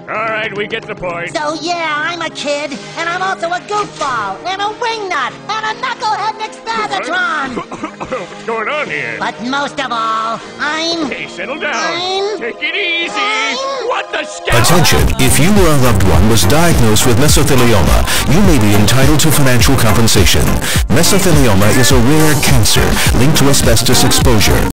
All right, we get the point. So yeah, I'm a kid, and I'm also a goofball, and a wingnut, and a knucklehead McSpagatron! What's going on here? But most of all, I'm... Hey, settle down. Take it easy. What the scout? Attention, if you or a loved one was diagnosed with mesothelioma, you may be entitled to financial compensation. Mesothelioma is a rare cancer linked to asbestos exposure.